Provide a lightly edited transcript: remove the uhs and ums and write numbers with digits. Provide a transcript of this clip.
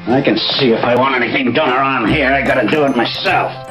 I can see if I want anything done around here, I gotta do it myself.